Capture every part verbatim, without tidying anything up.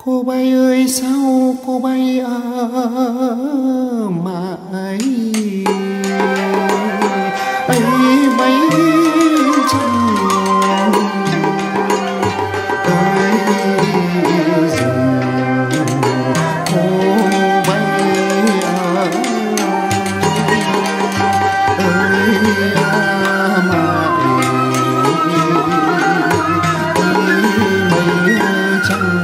Cô bay ơi sao cô bay ở mãi ấy bay trong ơi rừng cô bay ở ơi à mãi mây trăng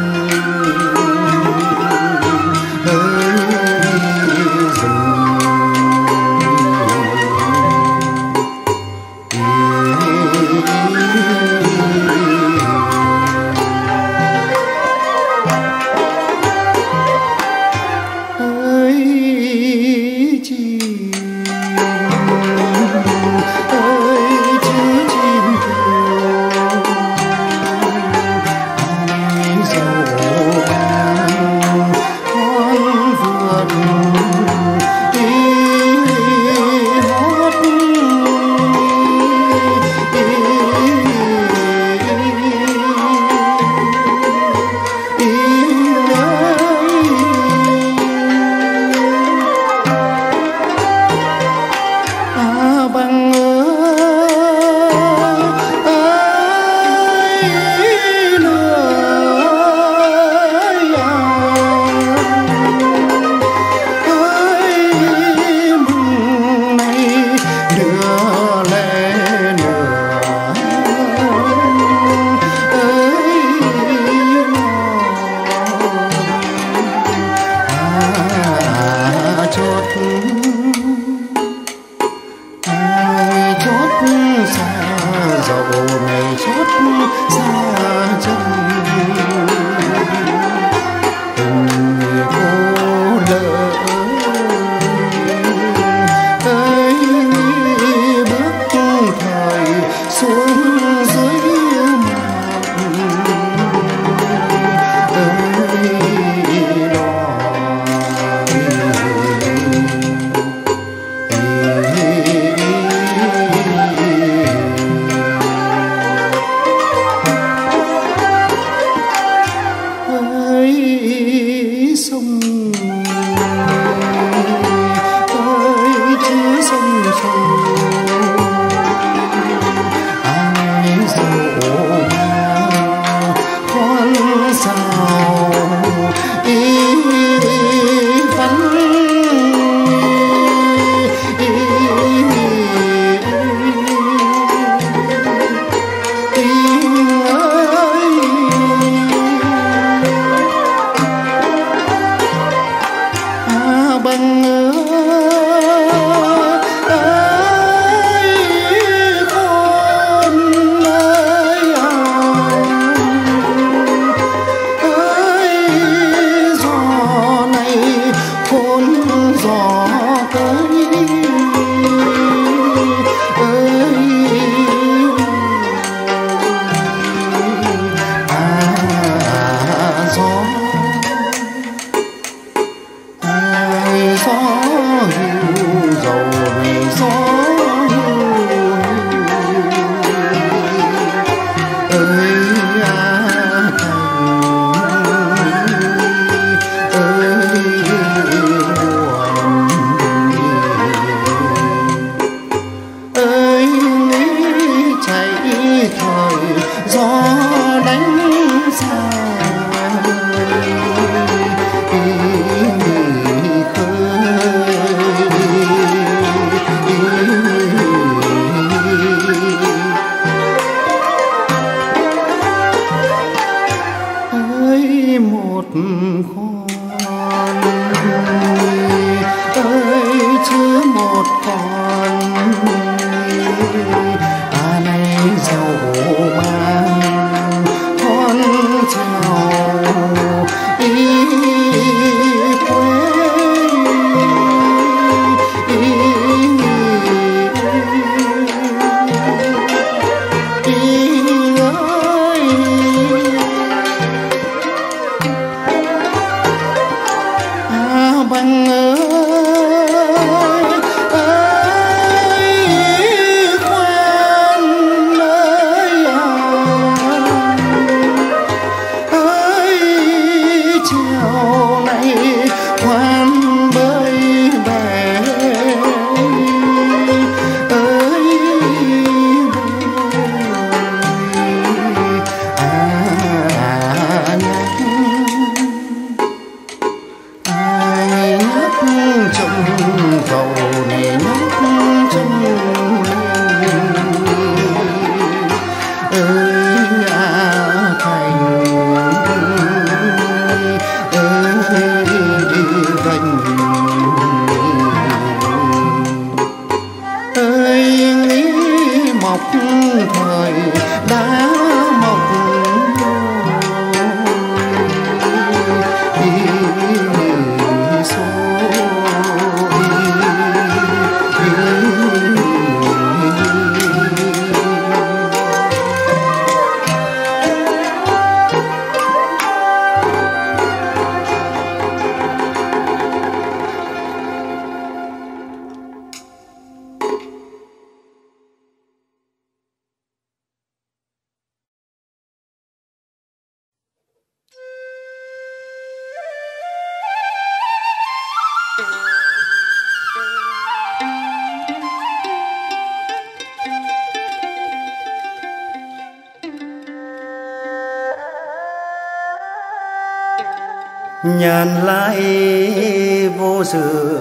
nhàn lại vô sự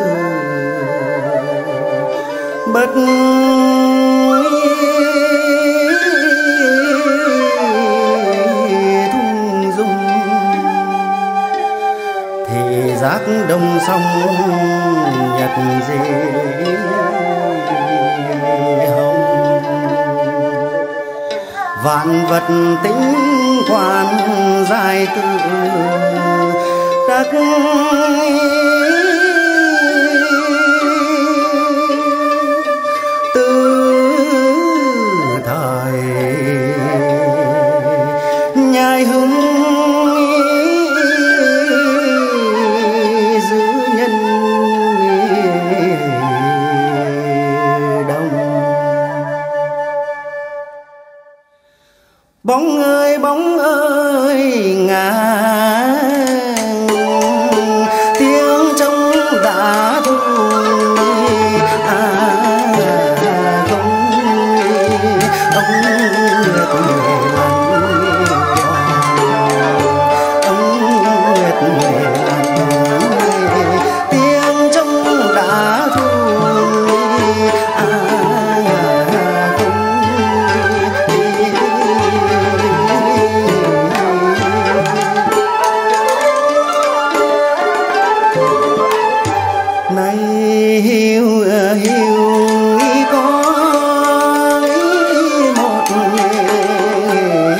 bất thung dung thì giác đông sông nhật dê hồng vạn vật tính quan dài tự các từ thời nhai hứng giữ nhân đông bóng ơi bóng ơi ngàn tiếng trống đã thu à không ông nguyệt người ông nguyệt người tiếng trống đã thu à này hiu hiu có một nghề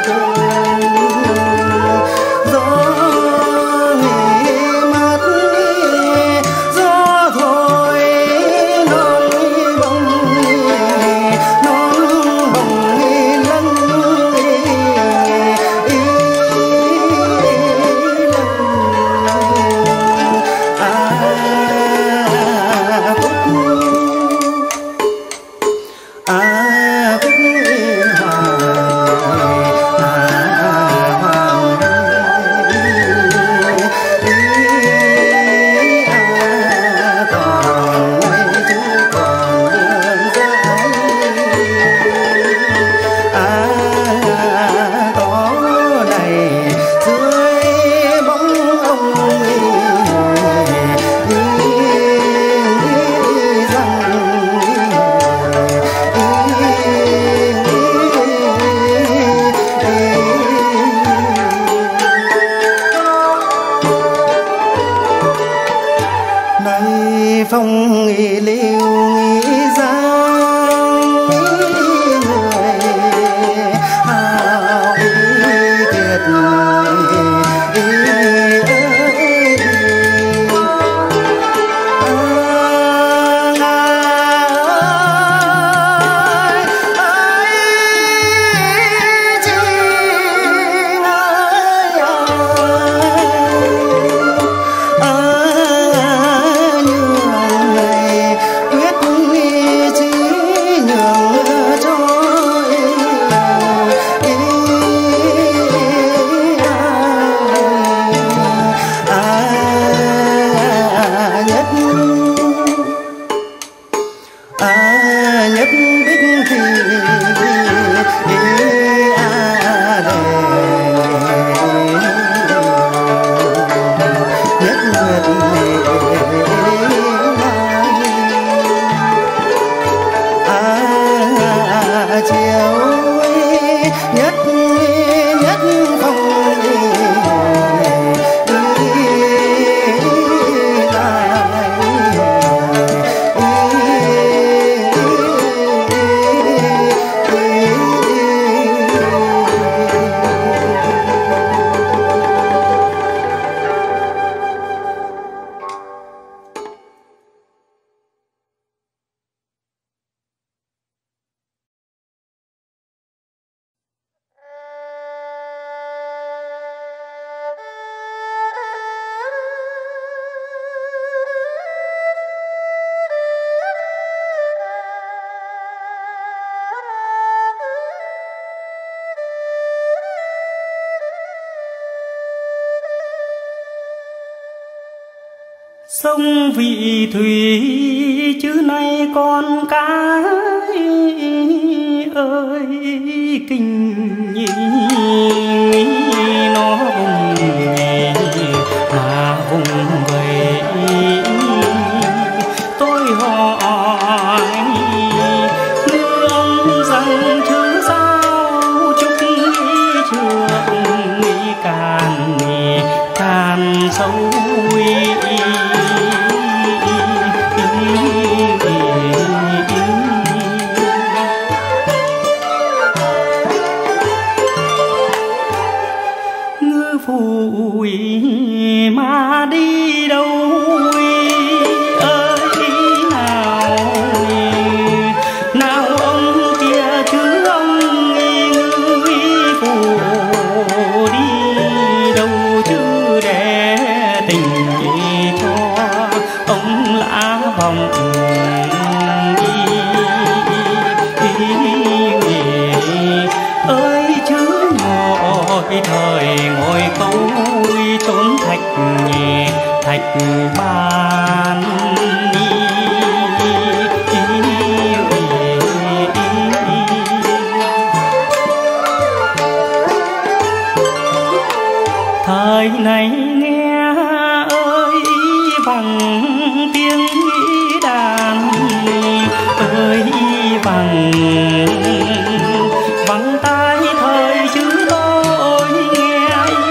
gió nghề mắt gió thôi non bông non bông lân à khúc yên hoài à hoàng à còn mấy chứ còn đường dài à có này dưới bóng ông này phong nghi liêu nghi giang người hào ý kiệt à nhất bích thì à nhất nguyệt à chiều nhất nhất phong sông vị thủy chứ nay con cái ơi kinh nhị nó nhẹ sâu. Ngư phụ mà đi đâu ơi nào, nào ông kia chứ ông ngư phụ đi đâu chứ để tình cho ông lã vòng. Ơi chứ ngồi thời ngồi câu trốn thạch nhẹ thạch ban. Thời này nghe ơi bằng tiếng đàn ơi bằng bằng tai thời chứ tôi nghe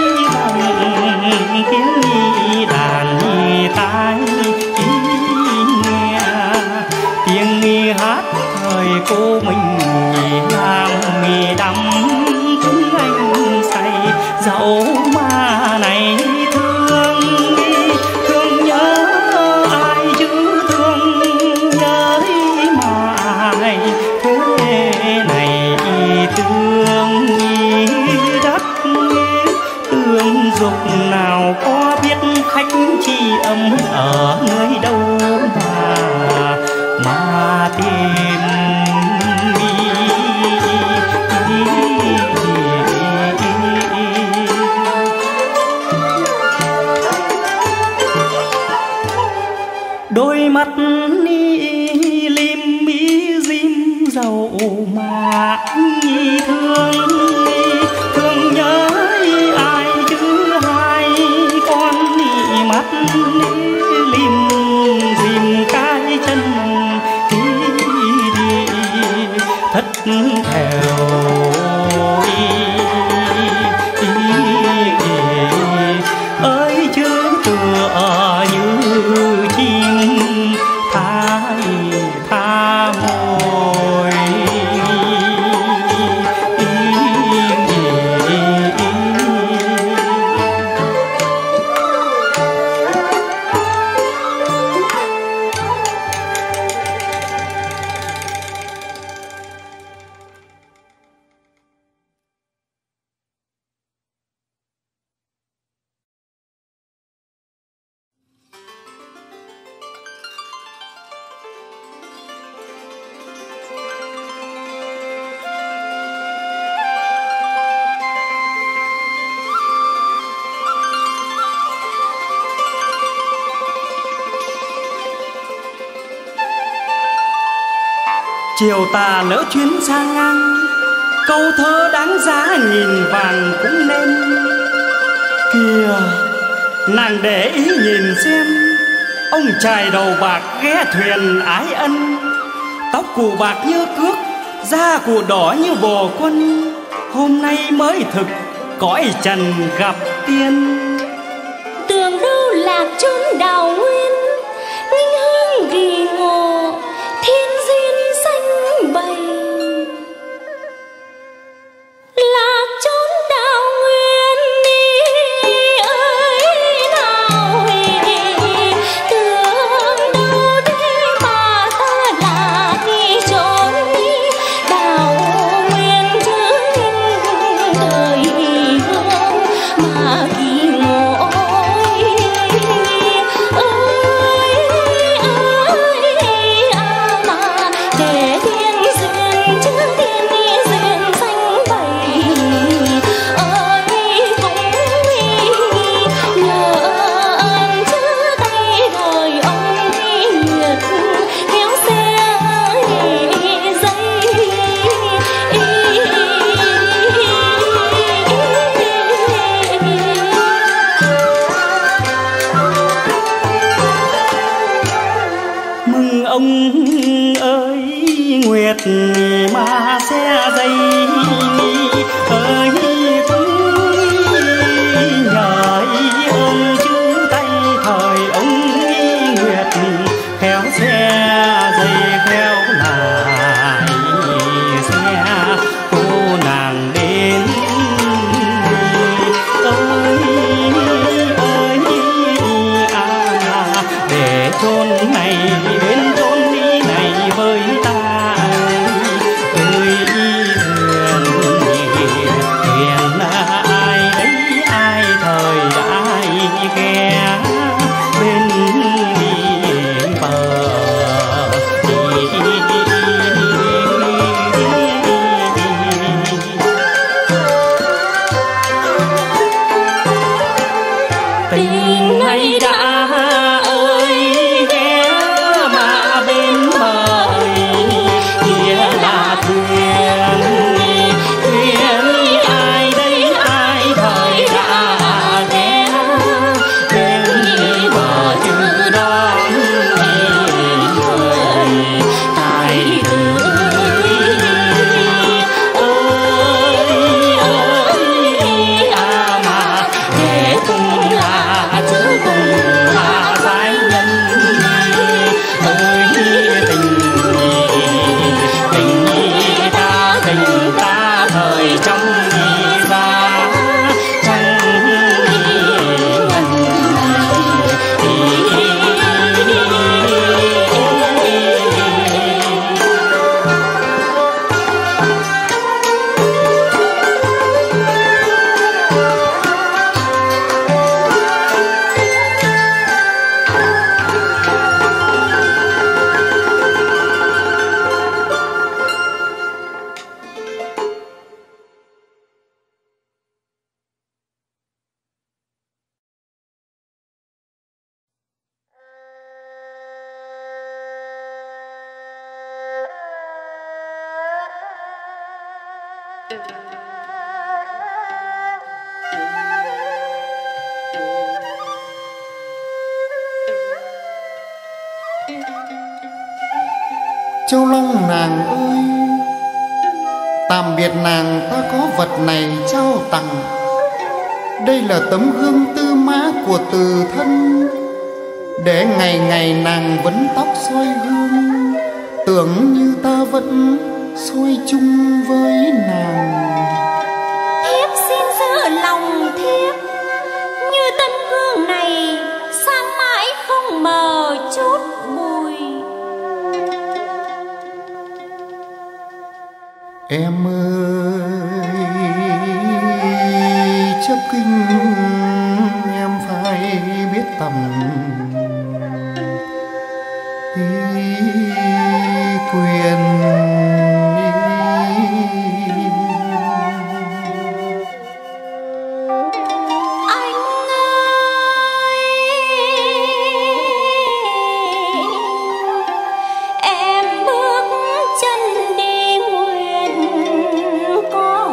bằng tiếng đàn tai nghe tiếng hát thời cô mình làm mì đắm chúng anh say dẫu mà này thương thương nhớ ai chứ thương nhớ mà ai thế này thương đắc tương dục nào có biết khách chi âm ở nơi đâu mà mà tìm đôi mắt ni lim mỹ dim dầu mà thương thương nhớ ai chứ hai con ni mắt lim dim cái chân đi thất theo ơi chứ tựa như chim tha tha mồi. Chiều tà lỡ chuyến sang ngang, câu thơ đáng giá nghìn vàng cũng nên. Kìa nàng để ý nhìn xem, ông chài đầu bạc ghé thuyền ái ân, tóc cù bạc như cước, da cù đỏ như bồ quân. Hôm nay mới thực cõi trần gặp tiên. Tưởng đâu lạc chốn đào nguyên, linh hương ghi ngộ thiên duyên xanh bầy. Lạc chốn đào nguyên đi ơi nào, tưởng đâu đây mà ta lạc chốn đào nguyên chứ đời hương mà ghi ngộ. nay đã ơi ghé mà bên bờ kia là thuyền thuyền ai đây ai thời đã ghé bên bờ chữ đón người tài tử Châu Long nàng ơi, tạm biệt nàng ta có vật này trao tặng. Đây là tấm gương tư mã của từ thân, để ngày ngày nàng vấn tóc soi gương, tưởng như ta vẫn soi chung với nàng. Thiếp xin giữ lòng thiếp như tấm gương này, sáng mãi không mờ chút bụi. Em ơi, chấp kinh em phải biết tầm ý quyền. Anh ơi, em bước chân đi nguyện có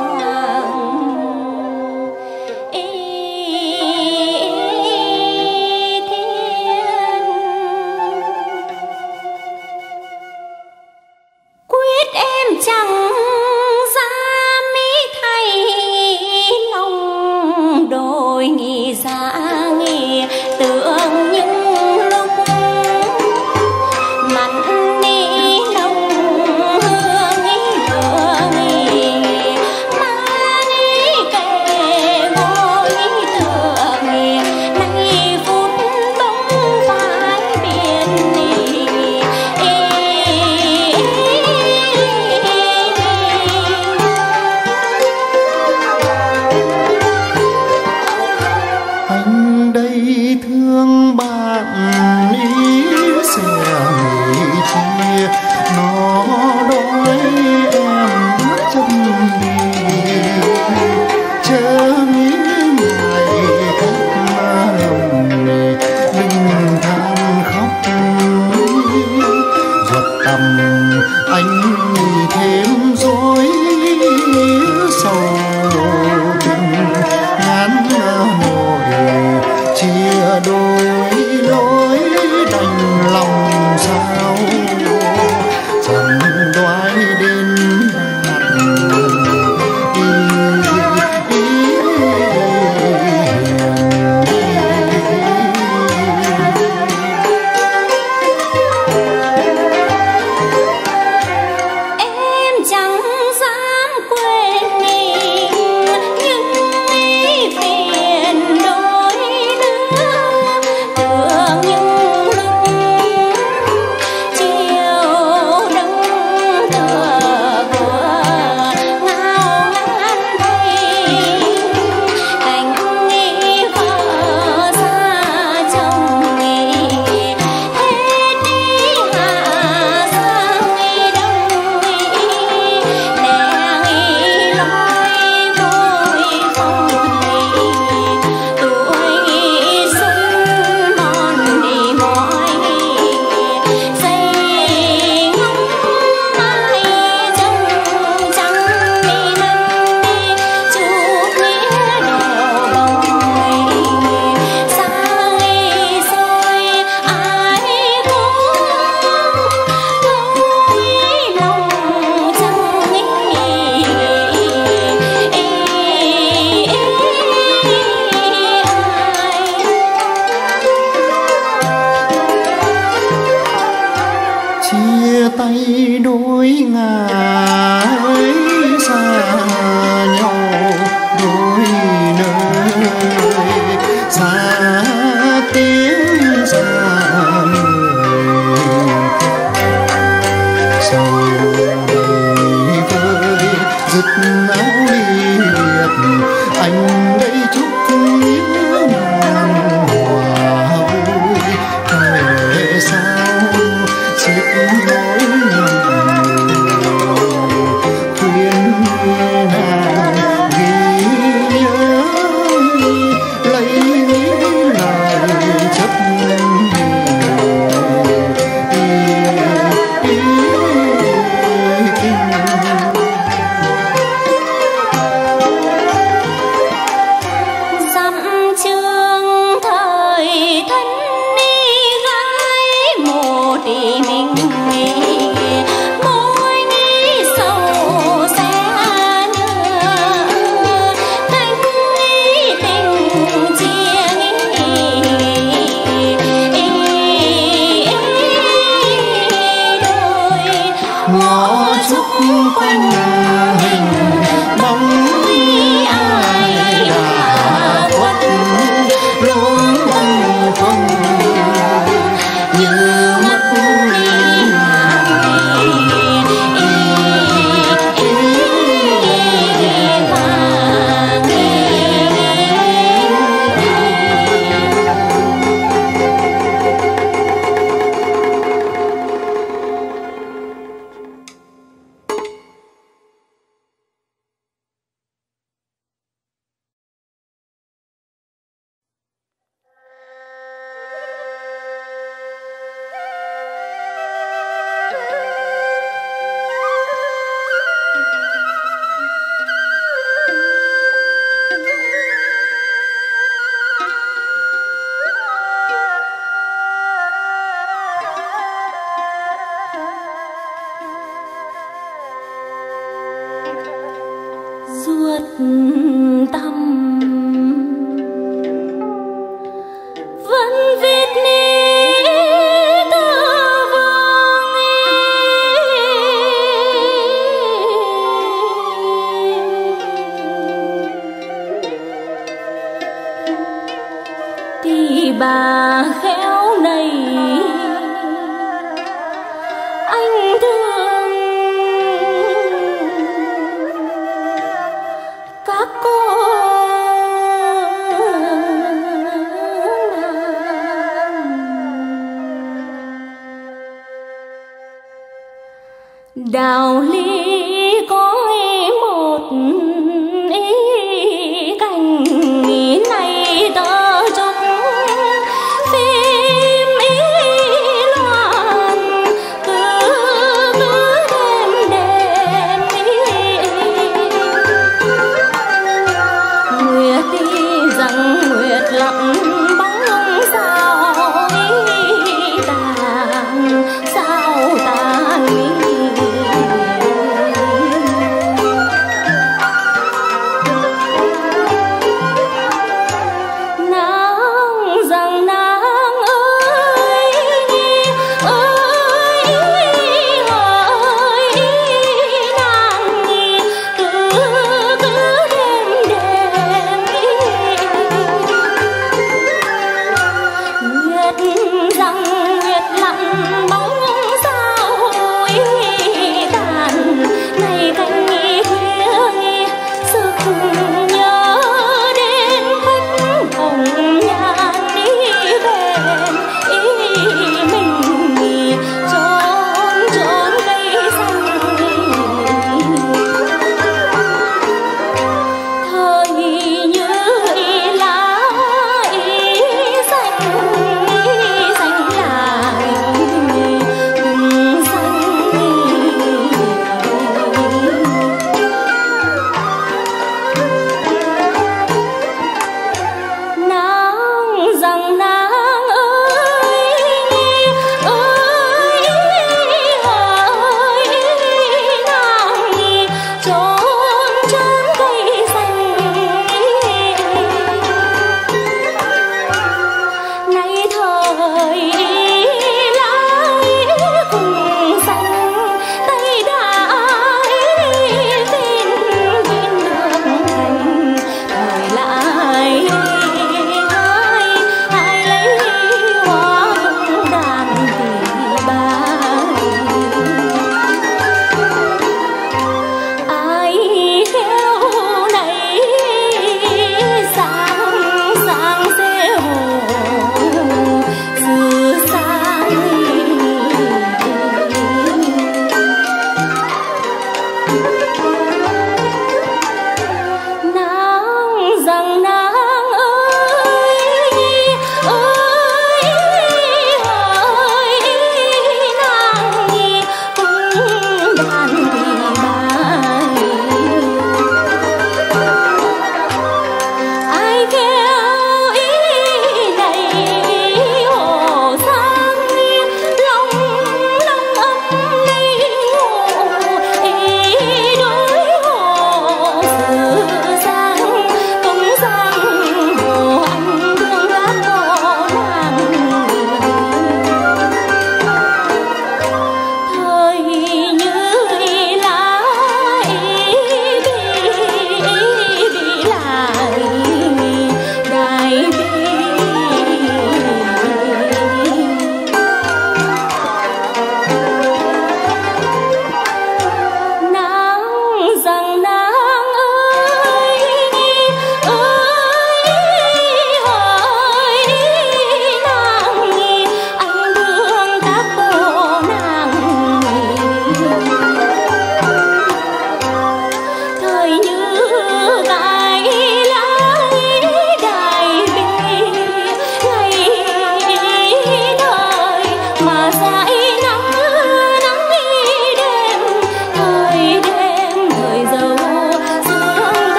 hoàng ý thiên, quyết em chẳng ra mỹ thay lòng đôi nghĩ ra nghĩ tưởng những lúc mặn ni nồng hương ý hương ý mà ni kề ngôi tưởng nay phút bóng phai biển ni Anh thì bà khéo này anh thương các cô nàng. Đạo lý có một ý cảnh này tớ chung phim ý loạn cứ cứ đêm đêm ý nguyệt đi rằng nguyệt lặng bóng sao ý tàn sao tàn ý.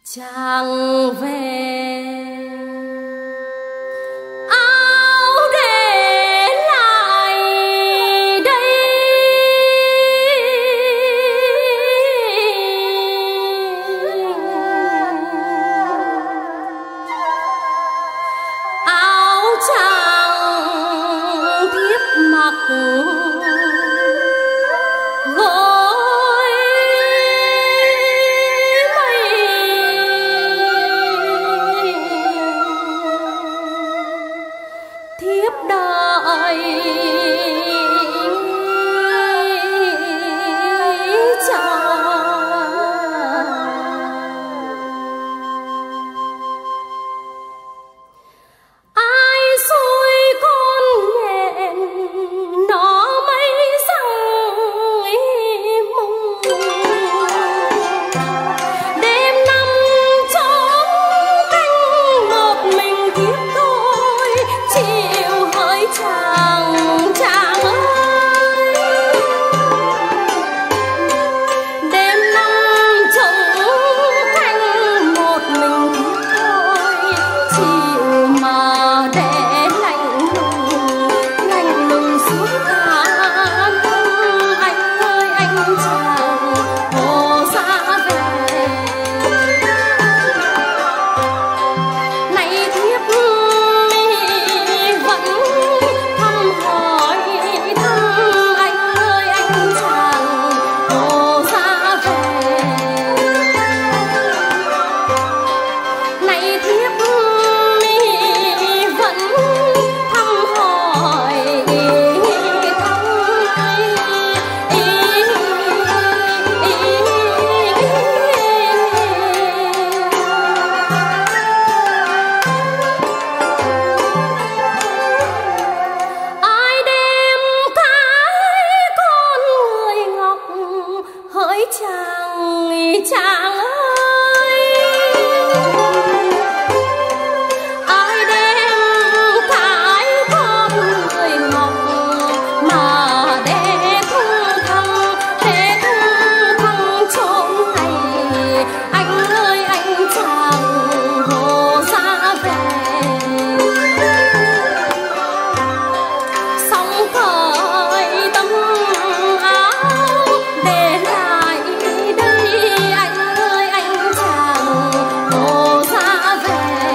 chàng về áo để lại đây, áo chàng thiếp mặc gối mây, thiếp đợi chàng. Ai xui con nhện nó mấy răng mông, đêm năm trốn canh một mình thiếp thôi, chịu hỡi chàng chàng ơi. Đêm năm trốn canh một mình thiếp thôi, chịu mà để lạnh lùng lạnh lùng suốt tháng. Anh ơi anh chàng hồ ra về, này thiếp vẫn thăm hỏi thăm anh ơi anh chàng hồ ra về, này thiếp vẫn thăm hỏi thăm ai đem cái con người ngọc hỡi chàng chàng ơi. Ai đem cái con người ngọc mà để thung thăng để thung thăng chốn này, anh ơi anh chàng hồ ra về. Sóng khởi tấm áo để lại đây, anh ơi anh chàng hồ ra về.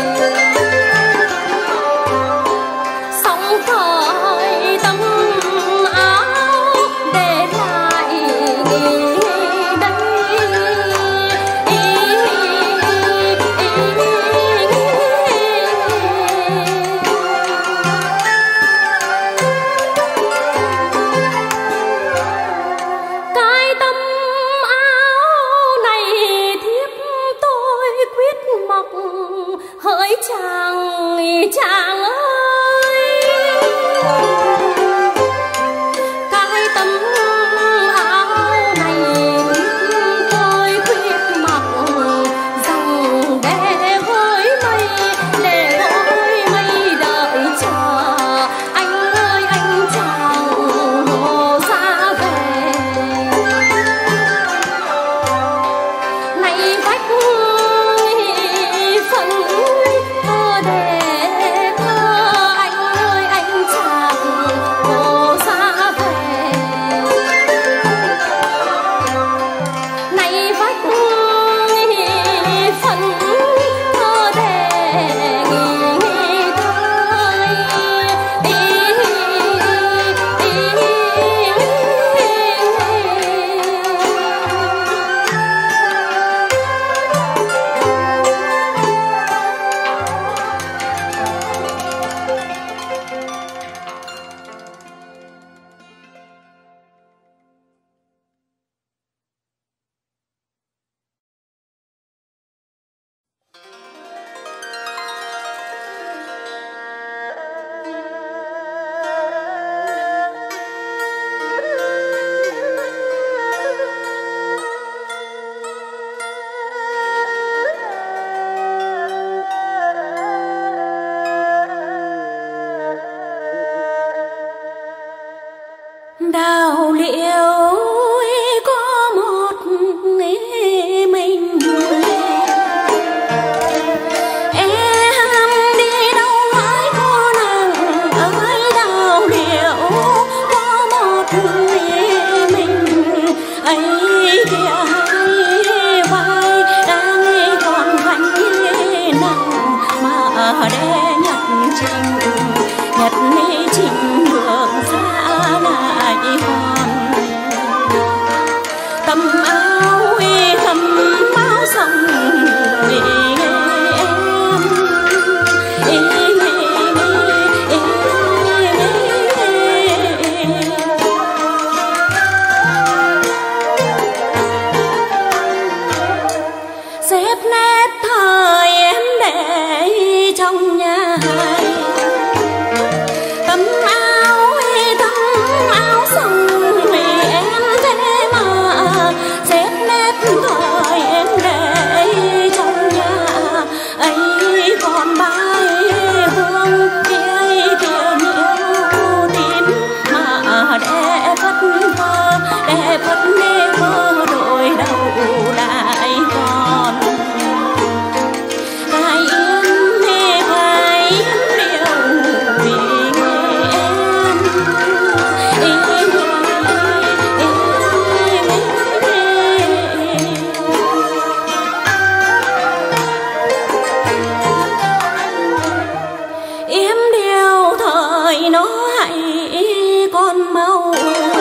Sóng khởi tấm áo để lại cái tấm áo này thiếp tôi quyết mặc hỡi chàng chàng ơi. Cái tấm áo này thiếp tôi quyết mặc rằng để gối mây để gối mây đợi chờ anh ơi anh chàng hồ ra về. Này vách phận thơ để thơ xếp nét thời em để trong nhà tấm áo tấm áo xong vì em thế mà xếp nét thời em để trong nhà ấy còn bay hương kia kia nhiều tím mà để phất phơ để phất nê mơ đôi đầu lại còn cái yên mê cái điều vì em em điều thời nó hãy con mau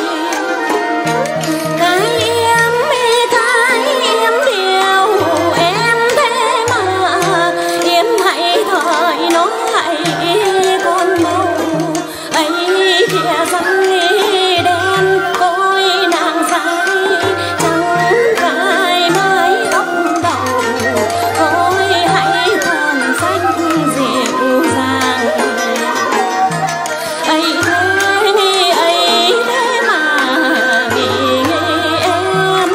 cái em cái em điều em thế mà em hãy thời nó hãy con mau ấy kia răng đen coi nàng dài trắng dài mái tóc đầu coi hãy còn xanh dịu dàng ấy thế ấy thế mà vì em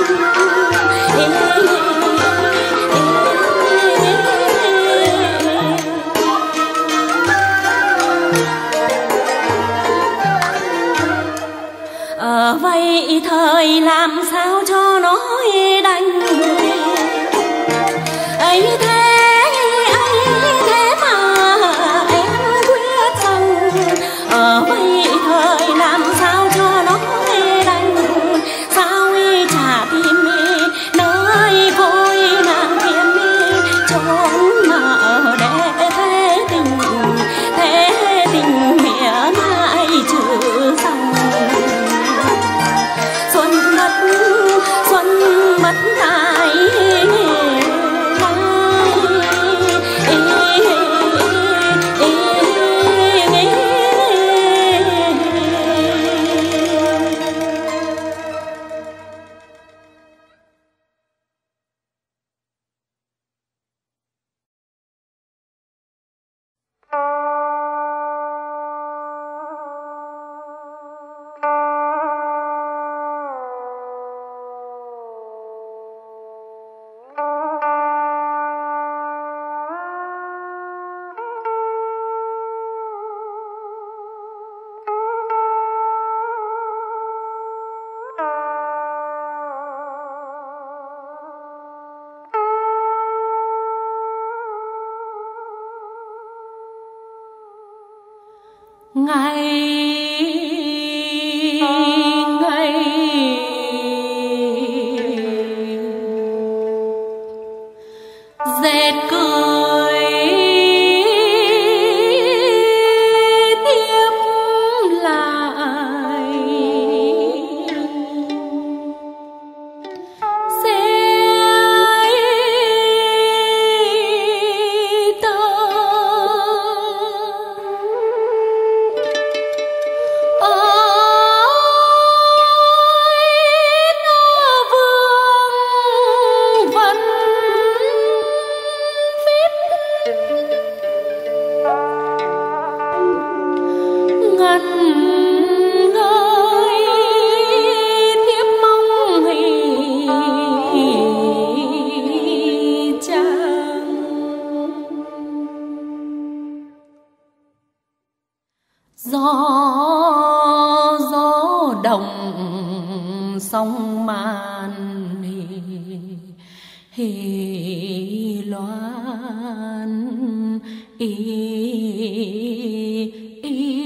ở vậy thời làm sao cho nó đành ấy thế ấy thế mà em quyết rằng ở vậy thời làm sao cho nó đành sao trả tìm nơi côi nàng tìm trốn mà ở để thế tình thế tình mẹ mãi trừ rằng xuân mất xuân mất tại ngày ngày dệt cười tiếp lại gió gió đồng sông màn hì, hì loan ý, ý.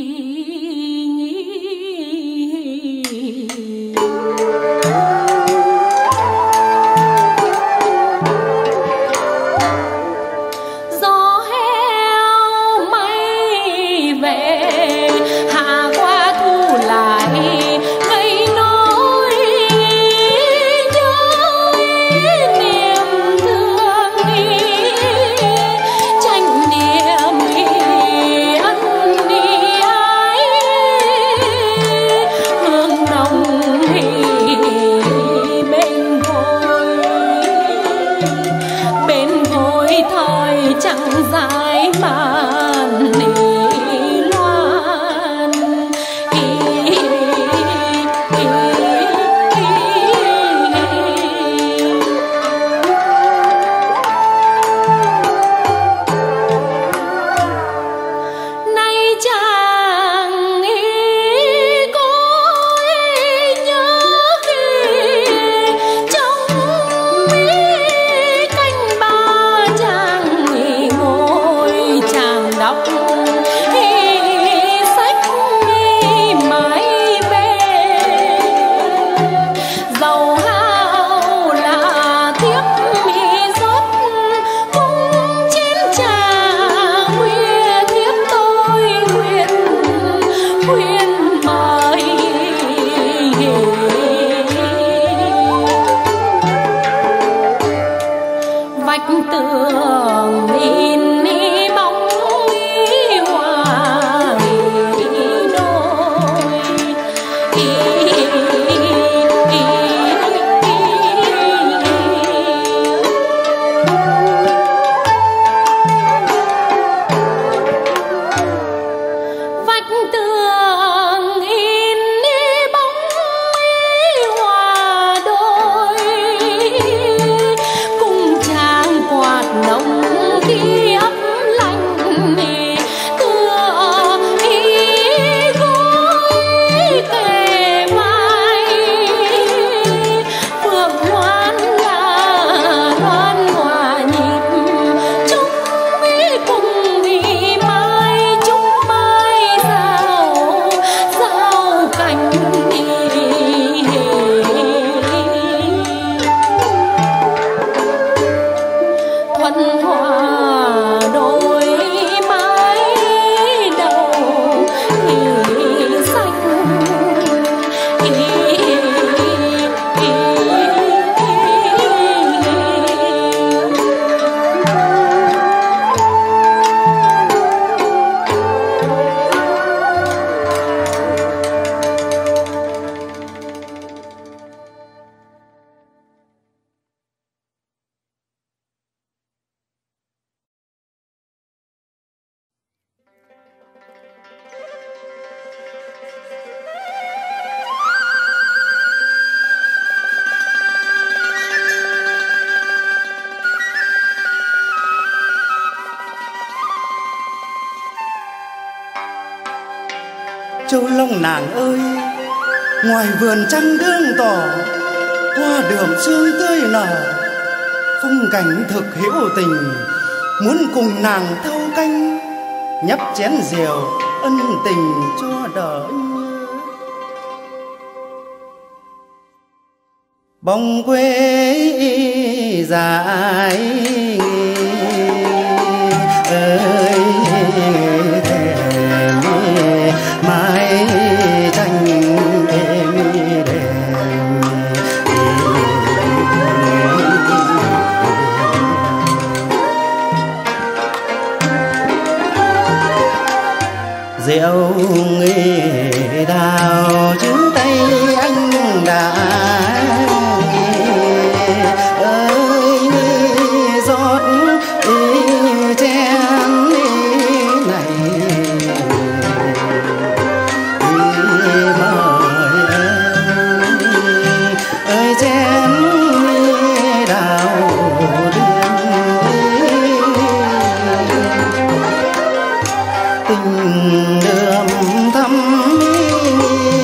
Hãy subscribe dài màn ý loan ý, ý, ý, ý. Nay chàng ý có ý nhớ khi trong mỹ canh ba chàng ý ngồi chàng đọc ý sách ý mãi về dầu hao là tiếc ý rót cung chén trà khuya tiếp tôi khuyên khuyên mời vách tường in ý bóng ý hoa ý đôi ý, ý, ý, ý. Vách tường in ý bóng ý hoa đôi cùng chàng quạt nồng khi ấm lạnh tựa ý gối kề vai phượng hoan là loan hòa nhịp chúc ý cùng ý mai chúc mai giao giao cành ý. Thuần hòa đôi mái đầu ý xanh ý, ý, ý, Châu Long nàng ơi, ngoài vườn trăng gương tỏ, hoa đượm sương tươi nở, phong cảnh thực hữu tình, muốn cùng nàng thâu canh, nhấp chén rượu ân tình cho đỡ nhớ. Bóng quê dài ơi thèm mái tranh êm đềm, rượu nghề đào chứ tay anh đã ơi giọt chén này mời em ơi chén đào tình đường thắm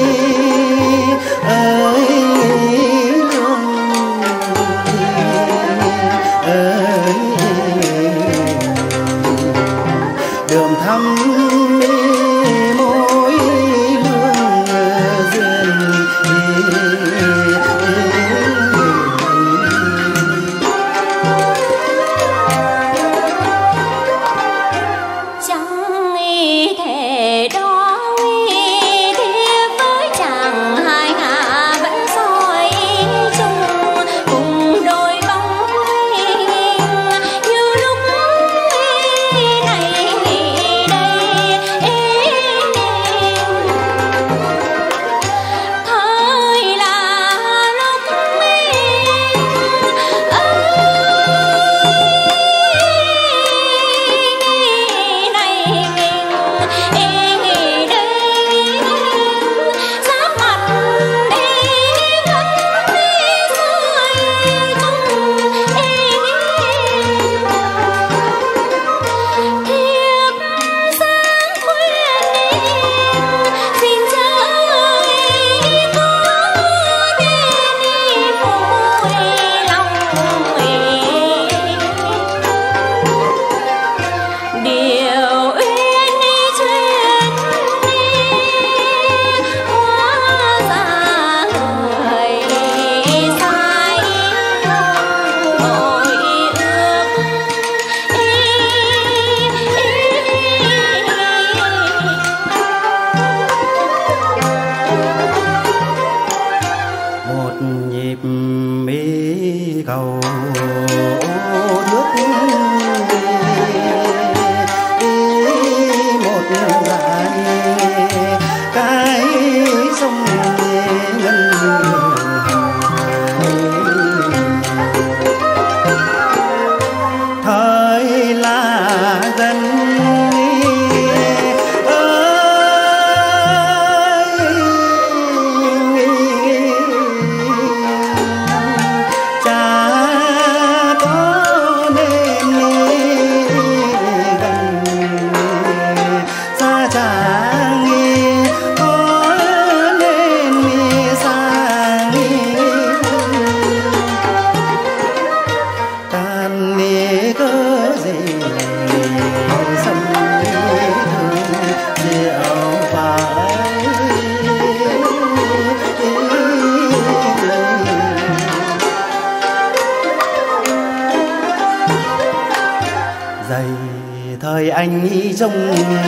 dày thời anh trông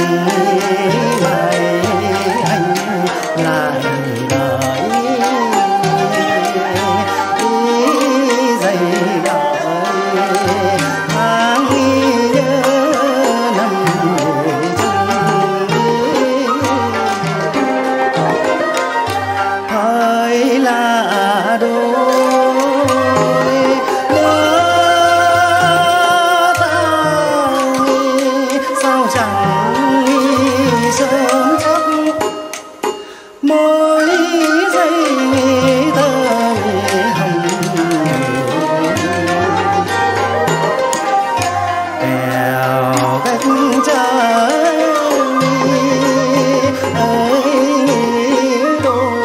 mai anh lại đợi dày đợi tháng nhớ năm người trông thời là đôi môi dây thơ hồng kèo cách trời ấy đôi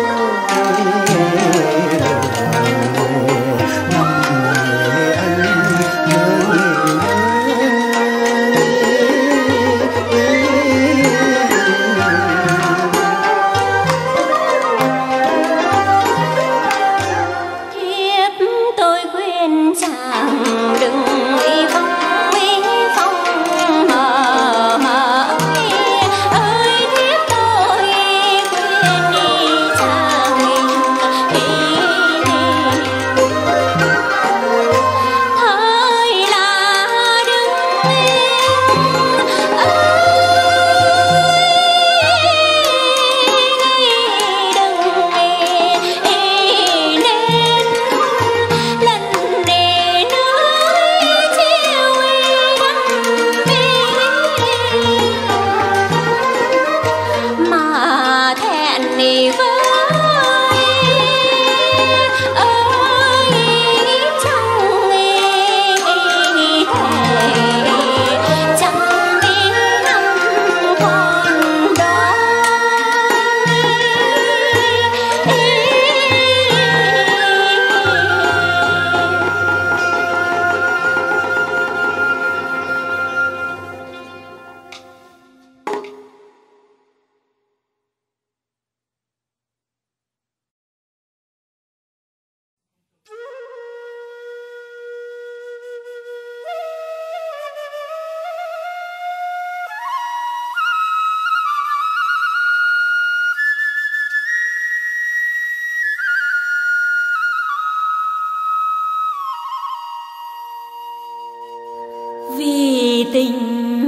năm người anh vì tình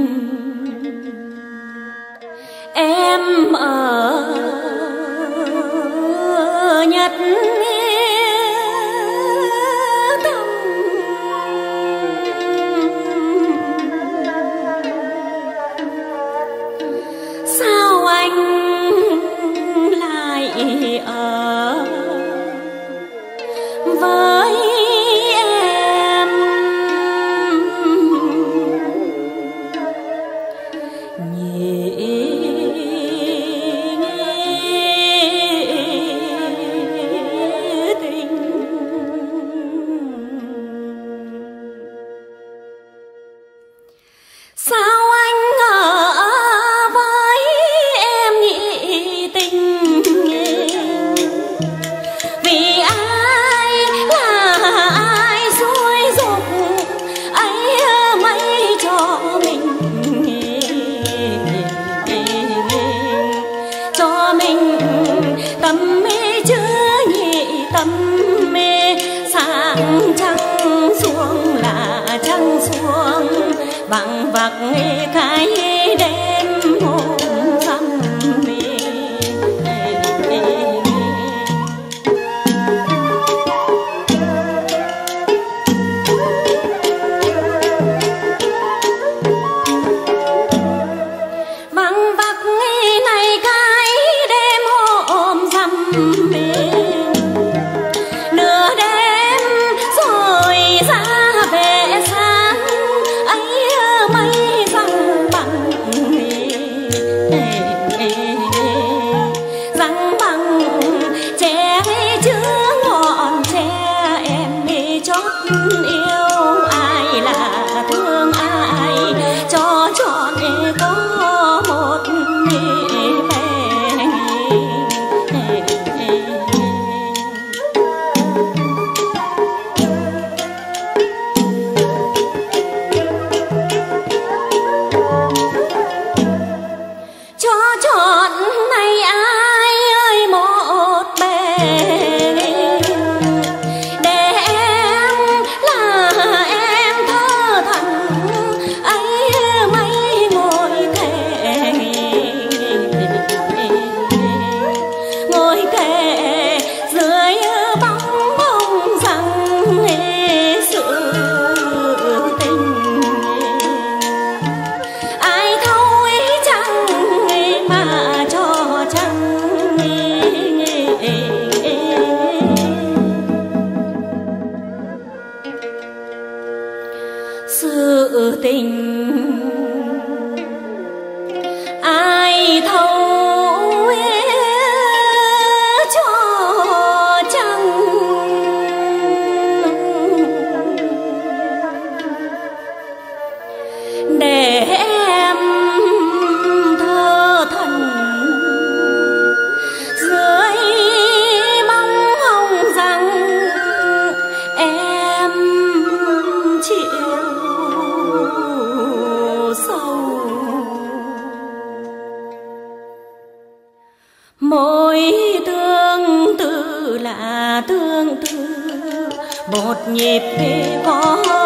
em ở Nhật tâm sao anh lại ở với sao anh ở với em nhị tình vì ai là ai xúi dục ấy mấy cho mình cho mình tâm mê chứa nhị tâm mê sáng trăng xuống là trăng xuống vắng vặc cái đêm hôm rằm vắng vặc này cái đêm hôm rằm nửa đêm rồi ra về sáng ấy mây răng bằng sự tình ai thấu cho chăng, để em thơ thần dưới bóng hồng rằng em chịu sâu. Mối tương tư là tương tư một nhịp có